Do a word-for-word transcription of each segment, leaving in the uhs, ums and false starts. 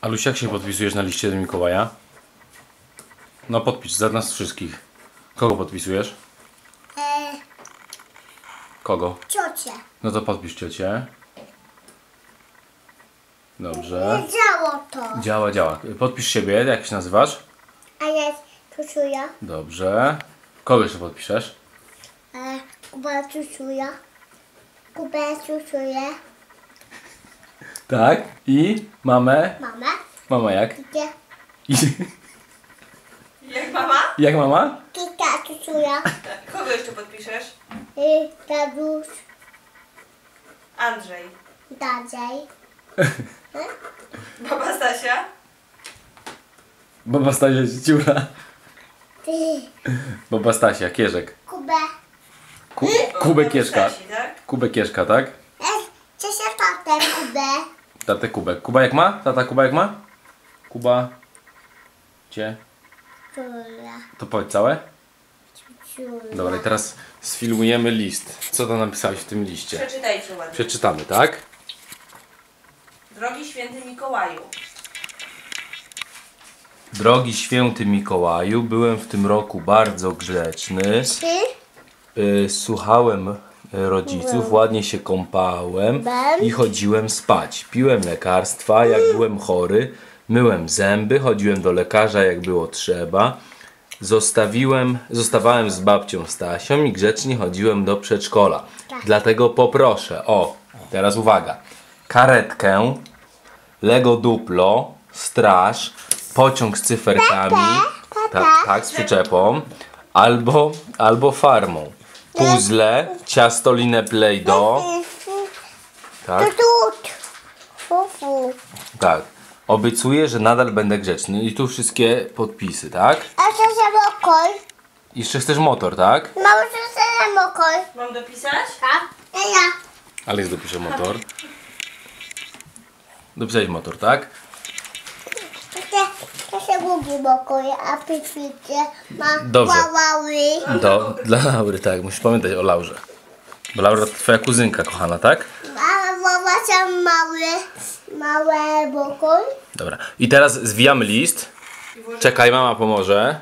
Alusia, jak się podpisujesz na liście do Mikołaja? No podpisz, za nas wszystkich. Kogo podpisujesz? E, Kogo? ciocię. No to podpisz ciocię. Dobrze. Nie działo to. Działa, działa. Podpisz siebie, jak się nazywasz? A ja czuczuję. Dobrze. Kogo jeszcze podpiszesz? E, Kuba czuczuję. Kubę czuczuję. Tak. I mamę? Mamę. Mama jak? Gdzie? I... Jak mama? Jak mama? Kika czuczuję. Kogo jeszcze podpiszesz? I Tadusz. Andrzej. Dadziej. Baba Stasia? Baba Stasia, ciura. Ty. Baba Stasia, Kierzek. Kubę. Ku... Kubek Baby Kieszka. Stasi, tak? Kubek Kieszka, tak? E, co się tatę Kubę? Tatę Kubek. Kuba jak ma? Tata Kuba jak ma? Kuba... Cie? Czuczuję. To powiedz całe? Czuczuję. Dobra, i teraz sfilmujemy list. Co tam napisałeś w tym liście? Przeczytajcie ładnie. Przeczytamy, tak? Drogi święty Mikołaju. Drogi święty Mikołaju, byłem w tym roku bardzo grzeczny. Ty? Y, słuchałem rodziców, ładnie się kąpałem i chodziłem spać. Piłem lekarstwa, jak byłem chory. Myłem zęby, chodziłem do lekarza, jak było trzeba. Zostawiłem, zostawałem z babcią Stasią i grzecznie chodziłem do przedszkola. Dlatego poproszę o, teraz uwaga, karetkę, Lego Duplo, straż, pociąg z cyferkami, tak, tak, z przyczepą, albo, albo farmą, puzzle, ciastolinę Play-Doh, tak, Tut. Fufu. tak. Obiecuję, że nadal będę grzeczny i tu wszystkie podpisy, tak? A co za mokoj? Jeszcze chcesz motor, tak? Mamo, co za mokoj? Mam dopisać? Tak? A ja. Ale jest dopiszę motor. Dopisałeś motor, tak? To się, to się mówi mokoj, a pytwicie ma Dobrze. wawały. Do, dla Laury, tak. Musisz pamiętać o Laurze. Bo Laura to twoja kuzynka kochana, tak? A wawa są małe, małe mokoj. Dobra. I teraz zwijamy list. Czekaj, mama pomoże.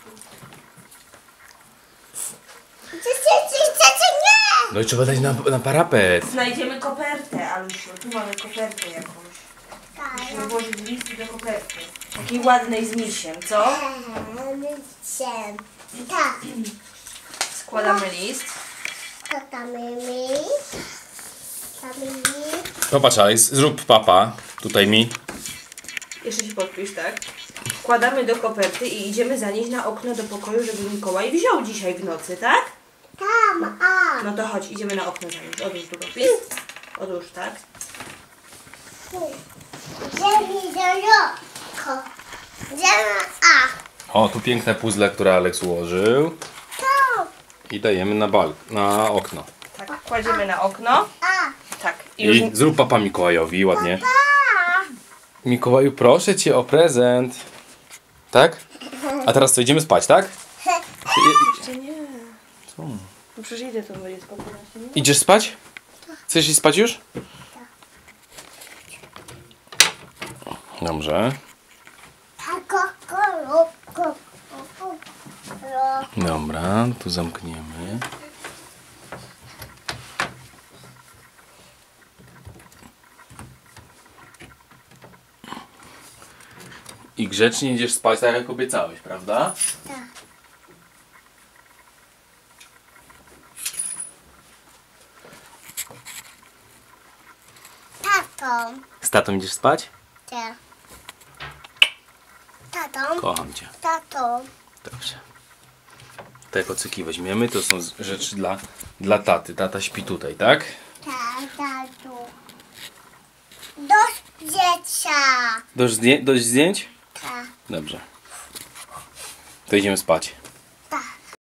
Czy się, czy czy, czy nie? No i trzeba dać na, na parapet. Znajdziemy kopertę, Alusiu. Tu mamy kopertę jakąś. Tak. Musimy włożyć list do koperty. Takiej ładnej z misiem, co? Eee, Tak. Składamy list. To tam mi. Tam mi. Popatrz, Alex, zrób papa. Tutaj mi. Jeszcze się podpisz, tak? Wkładamy do koperty i idziemy zanieść na okno do pokoju, żeby Mikołaj wziął dzisiaj w nocy, tak? Tam, a. No to chodź, idziemy na okno zanieść. Odłóż długopis. Odłóż, tak? Ziemi do joko. Ziemi, a. O, tu piękne puzzle, które Alex ułożył. To, I dajemy na bal, na okno. Tak, kładziemy na okno. a. Tak. I już I zrób papa Mikołajowi, ładnie. A. Mikołaju, proszę cię o prezent. Tak? A teraz co, idziemy spać, tak? jeszcze nie. Co? No przecież idę tu będzie po piętnaście minut. Idziesz spać? Chcesz iść spać już? Dobrze. Tako, kolo, ko, ko, ko. Dobra, tu zamkniemy. I grzecznie idziesz spać tak jak obiecałeś, prawda? Tak. Tatą. Z tatą idziesz spać? Tak. Tatą. Kocham cię. Tatą. Dobrze. Te kocyki weźmiemy, to są z- rzeczy dla, dla taty. Tata śpi tutaj, tak? Tak, tatu. Do dziecia. Dość, zdję- dość zdjęć? Tak. Dobrze. To idziemy spać.